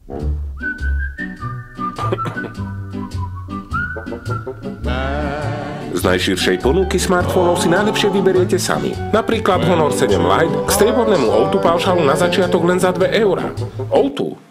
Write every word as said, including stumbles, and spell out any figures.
Z najširšej ponuky smartfónov si najlepšie vyberiete sami. Napríklad Honor sedem Lite k striebornému ó dva paušálu na začiatok len za dve eurá. ó dva.